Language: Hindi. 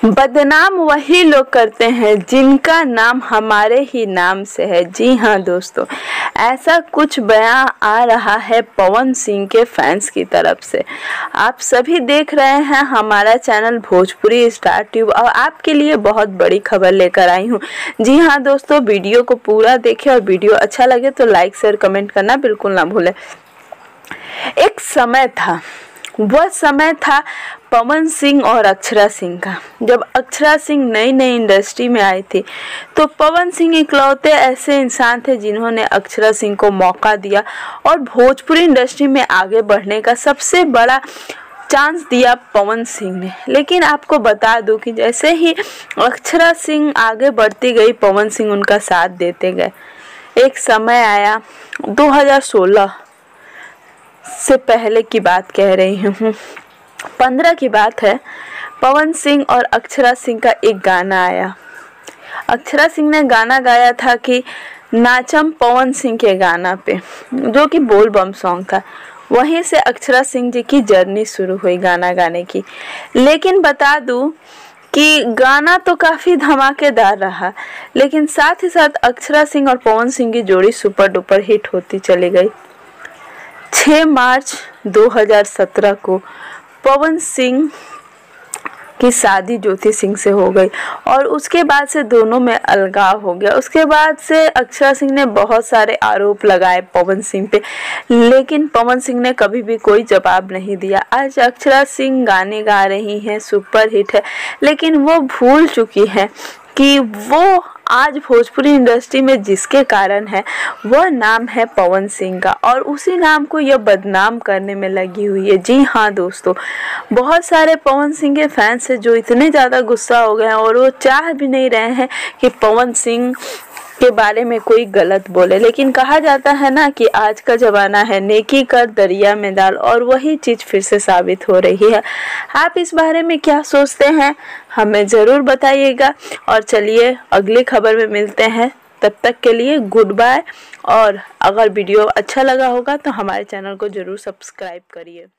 बदनाम वही लोग करते हैं जिनका नाम हमारे ही नाम से है। जी हाँ दोस्तों, ऐसा कुछ बयां आ रहा है पवन सिंह के फैंस की तरफ से। आप सभी देख रहे हैं हमारा चैनल भोजपुरी स्टार ट्यूब और आपके लिए बहुत बड़ी खबर लेकर आई हूँ। जी हाँ दोस्तों, वीडियो को पूरा देखें और वीडियो अच्छा लगे तो लाइक शेयर कमेंट करना बिल्कुल ना भूलें। एक समय था, वह समय था पवन सिंह और अक्षरा सिंह का। जब अक्षरा सिंह नई नई इंडस्ट्री में आई थी तो पवन सिंह इकलौते ऐसे इंसान थे जिन्होंने अक्षरा सिंह को मौका दिया और भोजपुरी इंडस्ट्री में आगे बढ़ने का सबसे बड़ा चांस दिया पवन सिंह ने। लेकिन आपको बता दूं कि जैसे ही अक्षरा सिंह आगे बढ़ती गई, पवन सिंह उनका साथ देते गए। एक समय आया, 2016 से पहले की बात कह रही हूँ, 15 की बात है, पवन सिंह और अक्षरा सिंह का एक गाना आया। अक्षरा सिंह ने गाना गाया था कि नाचम पवन सिंह के गाना पे, जो कि बोल बम सॉन्ग था। वहीं से अक्षरा सिंह जी की जर्नी शुरू हुई गाना गाने की। लेकिन बता दूं कि गाना तो काफ़ी धमाकेदार रहा, लेकिन साथ ही साथ अक्षरा सिंह और पवन सिंह की जोड़ी सुपर डुपर हिट होती चली गई। 6 मार्च 2017 को पवन सिंह की शादी ज्योति सिंह से हो गई और उसके बाद से दोनों में अलगाव हो गया। उसके बाद से अक्षरा सिंह ने बहुत सारे आरोप लगाए पवन सिंह पे, लेकिन पवन सिंह ने कभी भी कोई जवाब नहीं दिया। आज अक्षरा सिंह गाने गा रही हैं, सुपर हिट है, लेकिन वो भूल चुकी हैं कि वो आज भोजपुरी इंडस्ट्री में जिसके कारण है वह नाम है पवन सिंह का, और उसी नाम को यह बदनाम करने में लगी हुई है। जी हाँ दोस्तों, बहुत सारे पवन सिंह के फैंस हैं जो इतने ज़्यादा गुस्सा हो गए हैं और वो चाह भी नहीं रहे हैं कि पवन सिंह के बारे में कोई गलत बोले। लेकिन कहा जाता है ना कि आज का ज़माना है नेकी कर दरिया में डाल, और वही चीज़ फिर से साबित हो रही है। आप इस बारे में क्या सोचते हैं हमें ज़रूर बताइएगा। और चलिए अगली खबर में मिलते हैं, तब तक के लिए गुड बाय। और अगर वीडियो अच्छा लगा होगा तो हमारे चैनल को ज़रूर सब्सक्राइब करिए।